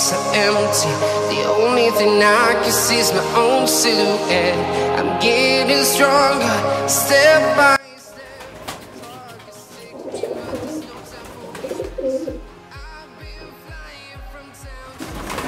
so empty. The only thing I can see is my own silhouette. I'm getting stronger, step by step. I've been flying from town to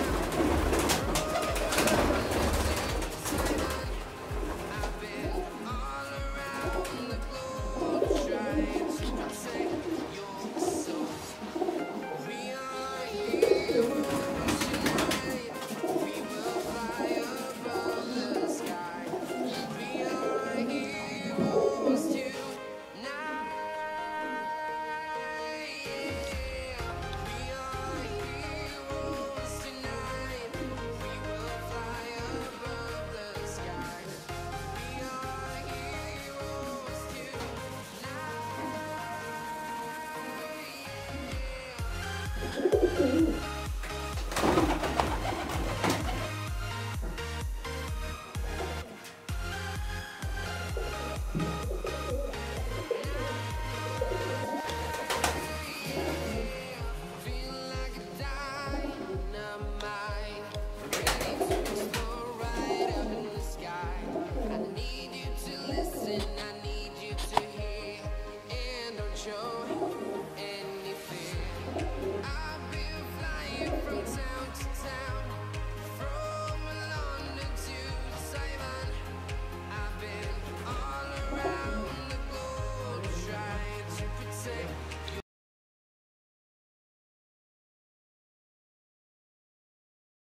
town. I've been all around the globe trying to protect your soul. We are heroes tonight. We will fly above the sky. We are heroes tonight. Yeah. We are heroes tonight. We will fly above the sky. We are heroes tonight.